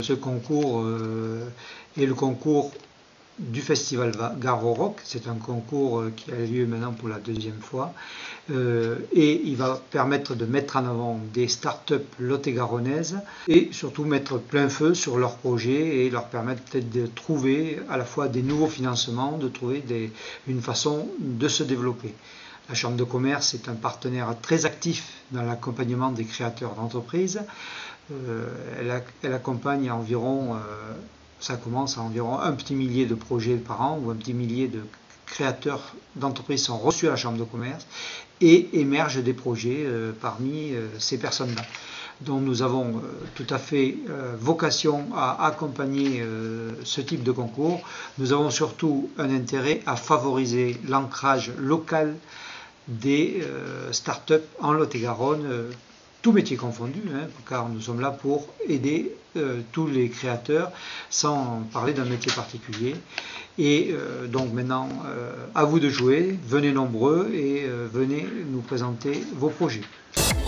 Ce concours est le concours du festival Garo Rock. C'est un concours qui a lieu maintenant pour la deuxième fois et il va permettre de mettre en avant des startups lot-et-garonnaises et surtout mettre plein feu sur leurs projets et leur permettre peut-être de trouver à la fois des nouveaux financements, de trouver une façon de se développer. La Chambre de commerce est un partenaire très actif dans l'accompagnement des créateurs d'entreprises. Elle accompagne environ, ça commence à environ un petit millier de projets par an, ou un petit millier de créateurs d'entreprises sont reçus à la Chambre de commerce et émergent des projets parmi ces personnes-là. Donc nous avons tout à fait vocation à accompagner ce type de concours. Nous avons surtout un intérêt à favoriser l'ancrage local des startups en Lot-et-Garonne, tous métiers confondus, car nous sommes là pour aider tous les créateurs sans parler d'un métier particulier. Et donc maintenant, à vous de jouer, venez nombreux et venez nous présenter vos projets.